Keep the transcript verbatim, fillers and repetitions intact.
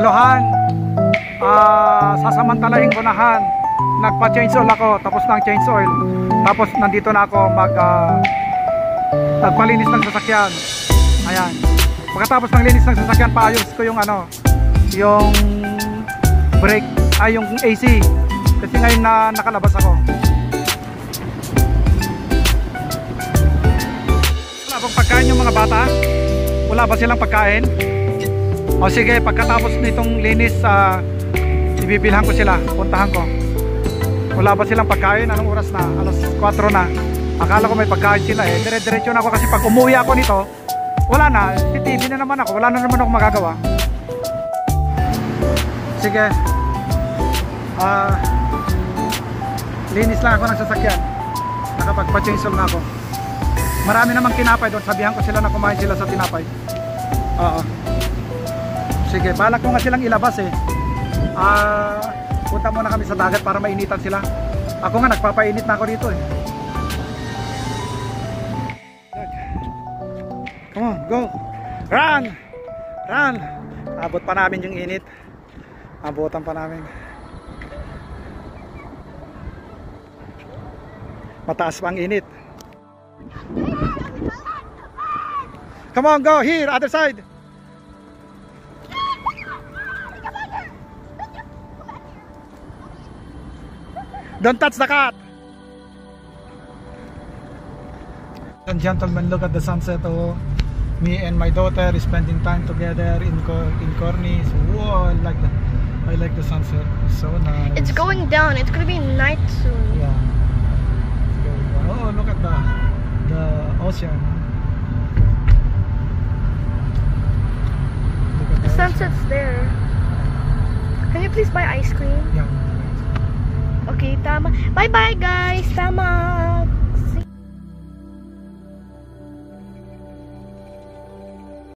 Alohan, uh, sasamantalahin ko na Han. Nagpa-change oil ako, tapos ng change oil. Tapos nandito na ako mag uh, nagpalinis ng sasakyan. Ayan. Pagkatapos ng linis ng sasakyan, paayos ko yung ano, yung brake, ay yung A C. Kasi ngayon na nakalabas ako. Wala bang pagkain yung mga bata? Wala ba silang pagkain? O sige, pagkatapos nitong linis, uh, ibibilhan ko sila, puntahan ko. Wala ba silang pagkain? Anong oras na? alas kwatro na. Akala ko may pagkain sila eh. Dire-diretso na ako kasi pag umuwi ako nito, wala na. T V na naman ako. Wala na naman ako magagawa. Sige. Ah, uh, linis lang ako ng sasakyan. Nakapagpa-change oil na ako. Marami namang tinapay doon. Sabihan ko sila na kumain sila sa tinapay. Oo. Sige, balak ko nga silang ilabas eh. Ah, uh, punta muna kami sa dagat para mainitan sila. Ako nga nagpapainit na ako dito eh. Come on, go. Run! Run! Abot pa namin yung init. Abutan pa namin. Mataas pa ang init. Come on, go here, other side. Don't touch the cat. And gentlemen, look at the sunset. Oh, me and my daughter is spending time together in Cor in Cornice. Whoa, I like the I like the sunset. It's so nice. It's going down. It's gonna be night soon. Yeah. Oh, look at the the ocean. Look at the, the sunset's ocean. There. Can you please buy ice cream? Yeah. Okay, tama. Bye bye guys. Tama.